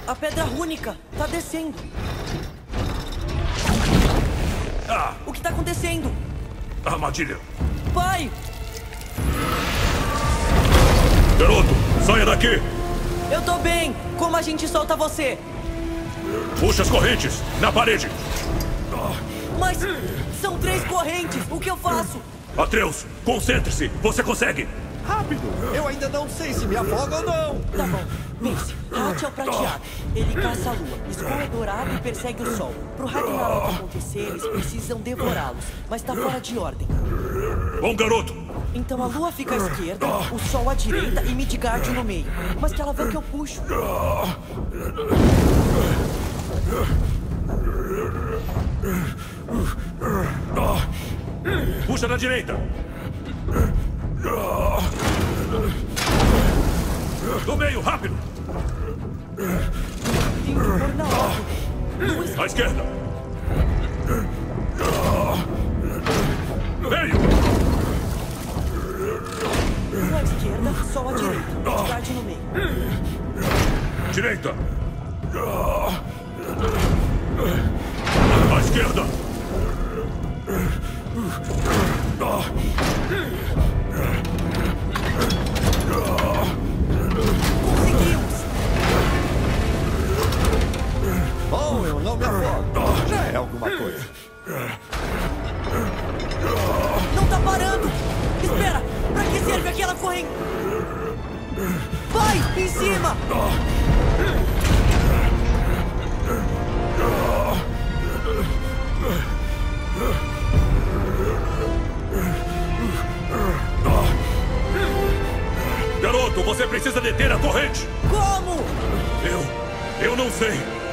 A pedra rúnica tá descendo. O que tá acontecendo? Armadilha. Pai! Garoto, saia daqui! Eu tô bem! Como a gente solta você? Puxa as correntes, na parede! Mas são 3 correntes! O que eu faço? Atreus, concentre-se! Você consegue! Rápido! Eu ainda não sei se me afoga ou não! Tá bom. Pense, Hat é o prateado. Ele caça a lua. Skull é dourado e persegue o sol. Pro Ragnarok acontecer, eles precisam devorá-los. Mas tá fora de ordem. Bom, garoto! Então a lua fica à esquerda, o sol à direita e Midgard no meio. Mas que alavanca eu puxo. Puxa na direita! Do meio, rápido! Tem que pôr na ordem. À esquerda! Meio! Lua à esquerda, sol à direita. Midgard no meio. Direita! À esquerda! Conseguimos! Bom, eu não me afogo. Já é alguma coisa. Não tá parando! Espera! Pra que serve aquela corrente? Vai! Em cima! Garoto, você precisa deter a corrente! Como? Eu não sei!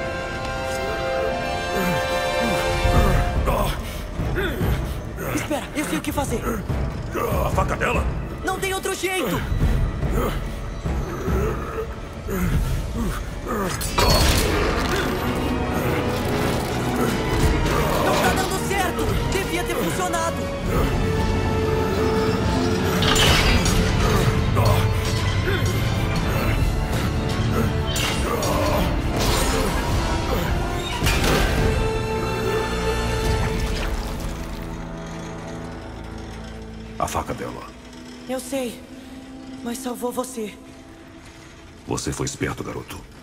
Espera, eu sei o que fazer. A faca dela? Não tem outro jeito! Não tá dando certo! Devia ter funcionado! A faca dela. Eu sei, mas salvou você. Você foi esperto, garoto.